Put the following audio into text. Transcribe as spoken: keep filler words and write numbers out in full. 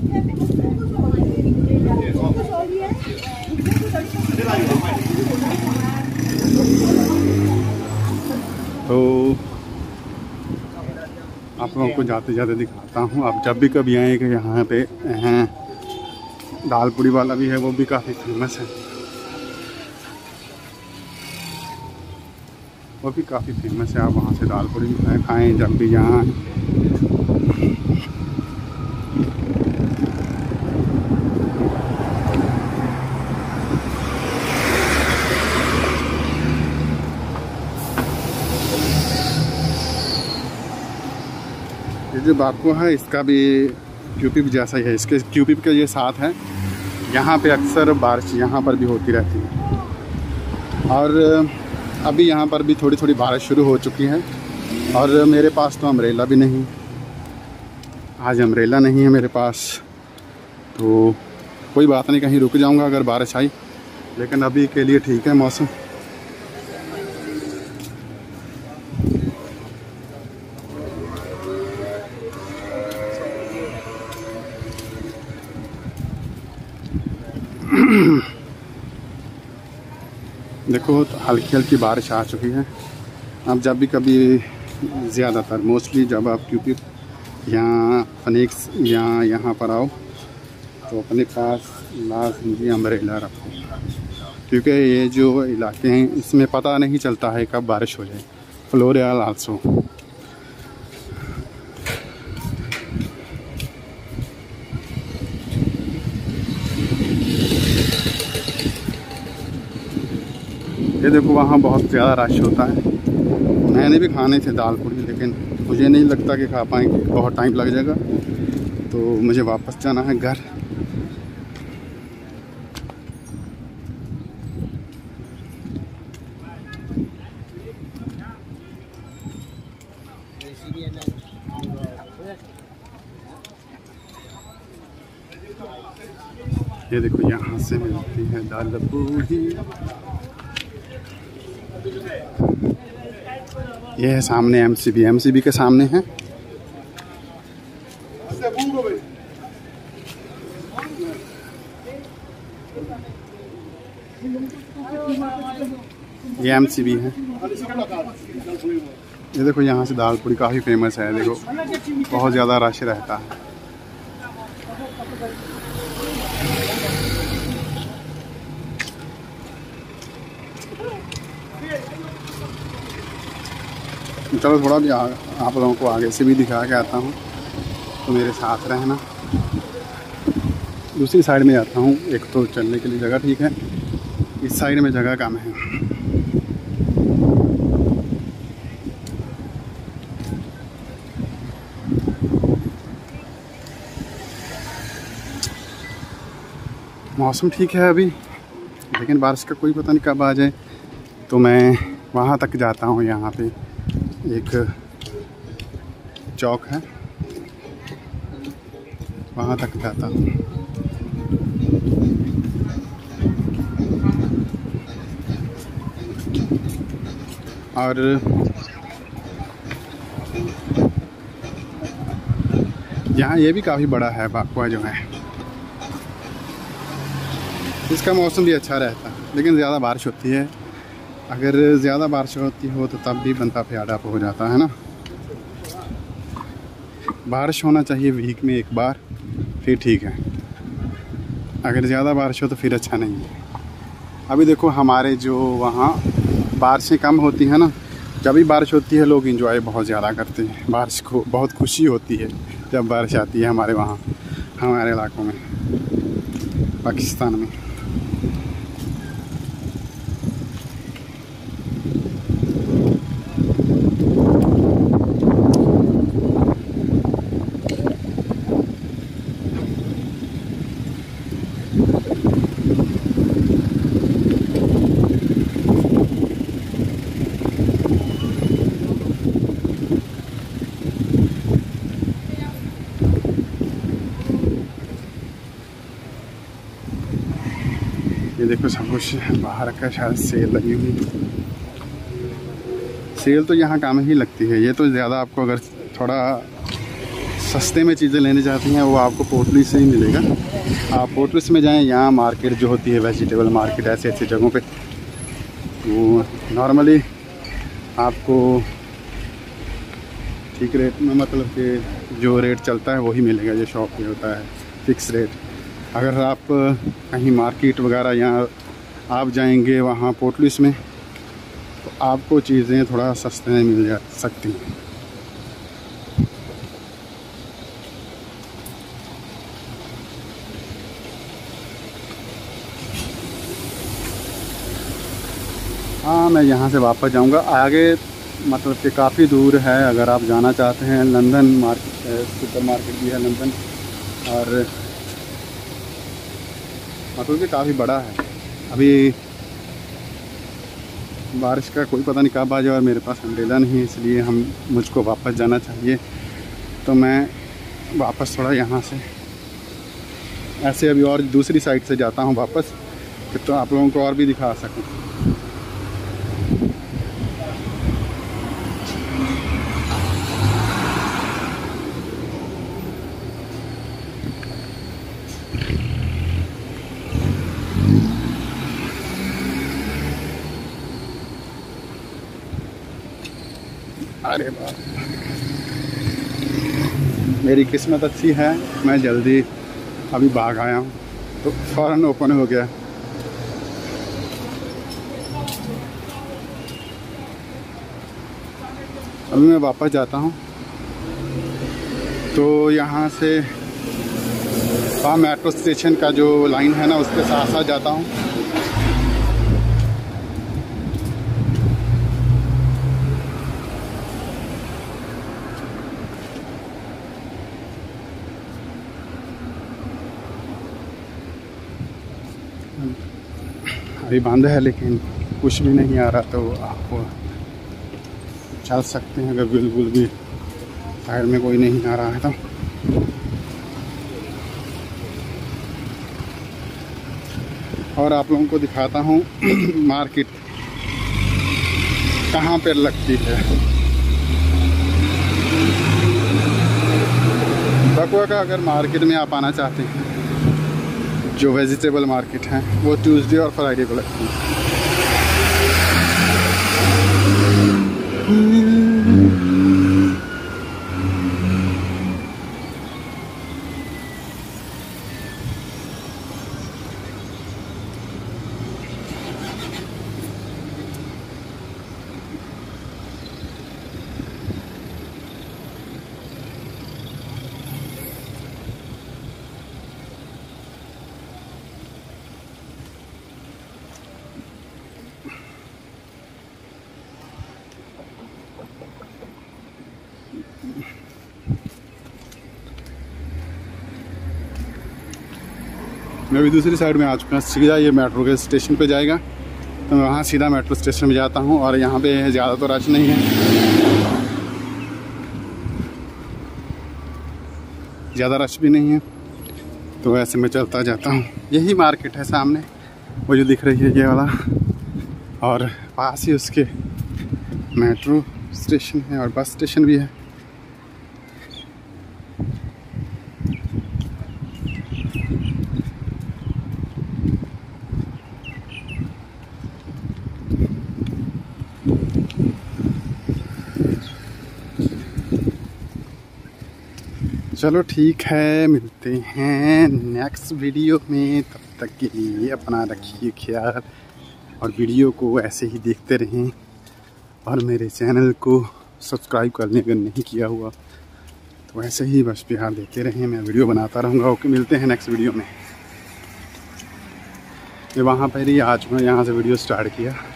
तो आप लोगों को जाते जाते दिखाता हूँ। आप जब भी कभी आए कि यहाँ पे हैं दाल पूड़ी वाला भी है, वो भी काफ़ी फेमस है, वो भी काफ़ी फेमस है। आप वहाँ से दाल पूड़ी भी खाएँ जब भी यहाँ। ये जो बाकू है इसका भी क्यूपिप जैसा ही है, इसके क्यूपिप के ये साथ है। यहाँ पे अक्सर बारिश यहाँ पर भी होती रहती है और अभी यहाँ पर भी थोड़ी थोड़ी बारिश शुरू हो चुकी है। और मेरे पास तो अम्ब्रेला भी नहीं, आज अम्ब्रेला नहीं है मेरे पास, तो कोई बात नहीं, कहीं रुक जाऊँगा अगर बारिश आई, लेकिन अभी के लिए ठीक है मौसम। देखो तो हल्की हल्की बारिश आ चुकी है। अब जब भी कभी ज़्यादातर मोस्टली जब आप क्यूपिप या फनीक्स या यहाँ पर आओ तो अपने पास लाजमी अम्ब्रेला रखो, क्योंकि ये जो इलाके हैं इसमें पता नहीं चलता है कब बारिश हो जाए। फ्लोरियल आल्सो। ये देखो वहाँ बहुत ज़्यादा रश होता है। मैंने भी खाने थे दाल पूड़ी, लेकिन मुझे नहीं लगता कि खा पाएंगे, बहुत टाइम लग जाएगा, तो मुझे वापस जाना है घर। ये देखो यहाँ से मिलती है दाल पूड़ी। ये है सामने एमसीबी, एमसीबी के सामने है। ये एमसीबी है। ये देखो यहाँ से दाल पूड़ी काफ़ी फेमस है। देखो बहुत ज़्यादा रश रहता है। चलो थोड़ा भी आ, आप लोगों को आगे से भी दिखा के आता हूँ, तो मेरे साथ रहना। दूसरी साइड में जाता हूँ। एक तो चलने के लिए जगह ठीक है, इस साइड में जगह कम है। मौसम ठीक है अभी, लेकिन बारिश का कोई पता नहीं कब आ जाए। तो मैं वहाँ तक जाता हूँ। यहाँ पे एक चौक है, वहाँ तक जाता हूँ। और यहाँ ये भी काफ़ी बड़ा है बाकुआ जो है। इसका मौसम भी अच्छा रहता है, लेकिन ज़्यादा बारिश होती है। अगर ज़्यादा बारिश होती हो तो तब भी बंदा प्यादा हो जाता है ना। बारिश होना चाहिए वीक में एक बार, फिर ठीक है। अगर ज़्यादा बारिश हो तो फिर अच्छा नहीं है। अभी देखो हमारे जो वहाँ बारिशें कम होती हैं ना, जब भी बारिश होती है लोग एंजॉय बहुत ज़्यादा करते हैं। बारिश को बहुत खुशी होती है जब बारिश आती है हमारे वहाँ, हमारे इलाकों में, पाकिस्तान में। ये देखो सब कुछ बाहर का शायद सेल लगी हुई। सेल तो यहाँ काम ही लगती है। ये तो ज़्यादा आपको अगर थोड़ा सस्ते में चीज़ें लेने चाहती हैं वो आपको पोटली से ही मिलेगा। आप पोटली में जाएं, यहाँ मार्केट जो होती है वेजिटेबल मार्केट ऐसे ऐसी जगहों पे वो नॉर्मली आपको ठीक रेट में, मतलब कि जो रेट चलता है वही मिलेगा, जो शॉप पे होता है फिक्स रेट। अगर आप कहीं मार्केट वगैरह यहाँ आप जाएंगे वहाँ पोटलिस में तो आपको चीज़ें थोड़ा सस्ते में मिल जा सकती हैं। हाँ, मैं यहाँ से वापस जाऊँगा आगे, मतलब कि काफ़ी दूर है। अगर आप जाना चाहते हैं लंदन मार्केट, सुपर मार्केट भी है लंदन, और मतलब कि काफ़ी बड़ा है। अभी बारिश का कोई पता नहीं कब आ जाए और मेरे पास अम्ब्रेला नहीं है, इसलिए हम मुझको वापस जाना चाहिए। तो मैं वापस थोड़ा यहाँ से ऐसे अभी और दूसरी साइड से जाता हूँ वापस, तो आप लोगों को और भी दिखा सकूँ। अरे बाप, मेरी किस्मत अच्छी है, मैं जल्दी अभी भाग आया हूँ तो फ़ौरन ओपन हो गया। अभी मैं वापस जाता हूँ तो यहाँ से वहाँ मेट्रो स्टेशन का जो लाइन है ना उसके साथ साथ जाता हूँ। अभी बंद है लेकिन कुछ भी नहीं आ रहा, तो आपको चल सकते हैं अगर बिल्कुल भी साइड में कोई नहीं आ रहा है तो। और आप लोगों को दिखाता हूँ मार्केट कहाँ पर लगती है। बकुआ का अगर मार्केट में आप आना चाहते हैं, जो वेजिटेबल मार्केट है वो ट्यूसडे और फ्राइडे को लगती है। मैं भी दूसरी साइड में आ चुका हूँ, सीधा ये मेट्रो के स्टेशन पे जाएगा, तो मैं वहाँ सीधा मेट्रो स्टेशन में जाता हूँ। और यहाँ पे ज़्यादा तो रश नहीं है, ज़्यादा रश भी नहीं है, तो ऐसे मैं चलता जाता हूँ। यही मार्केट है सामने, वो जो दिख रही है ये वाला, और पास ही उसके मेट्रो स्टेशन है और बस स्टेशन भी है। चलो ठीक है, मिलते हैं नेक्स्ट वीडियो में। तब तक के लिए अपना रखिए ख्याल और वीडियो को ऐसे ही देखते रहें, और मेरे चैनल को सब्सक्राइब करने अगर नहीं किया हुआ तो ऐसे ही बस प्यार देते रहें, मैं वीडियो बनाता रहूँगा। ओके, मिलते हैं नेक्स्ट वीडियो में। मैं वहाँ पर ही आ चुका हूँ, यहाँ से वीडियो स्टार्ट किया।